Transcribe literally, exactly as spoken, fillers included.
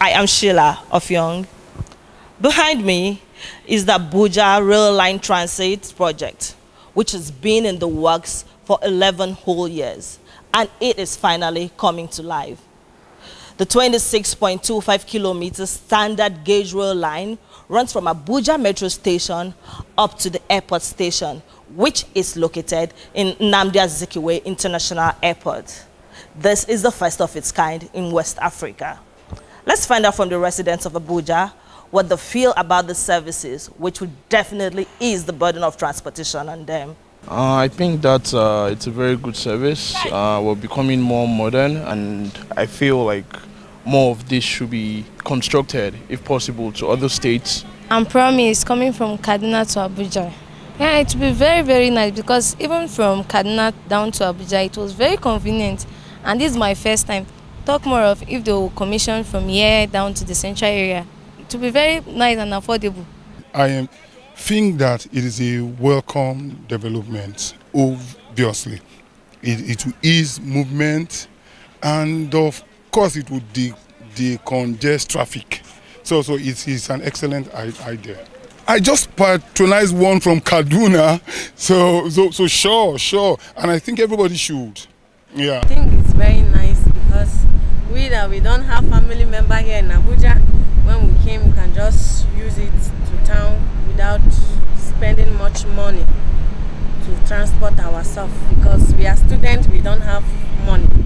I am Sheila of Young. Behind me is the Abuja Rail Line Transit project, which has been in the works for eleven whole years, and it is finally coming to life. The twenty-six point two five kilometer standard gauge rail line runs from Abuja Metro Station up to the airport station, which is located in Nnamdi Azikiwe International Airport. This is the first of its kind in West Africa. Let's find out from the residents of Abuja what they feel about the services, which would definitely ease the burden of transportation on them. Uh, I think that uh, it's a very good service. Uh, we're becoming more modern, and I feel like more of this should be constructed, if possible, to other states. I'm Promise, coming from Kaduna to Abuja. Yeah, it will be very, very nice, because even from Kaduna down to Abuja, it was very convenient. And this is my first time. Talk more of if they will commission from here down to the central area. It will be very nice and affordable. I am think that it is a welcome development, obviously. It, it will ease movement, and of course it would de decongest traffic. So, so it is an excellent idea. I just patronized one from Kaduna, so, so, so sure, sure, and I think everybody should. Yeah. I think it's very nice because we that we don't have family member here in Abuja, when we came, we can just use it to town without spending much money to transport ourselves, because we are students, we don't have money.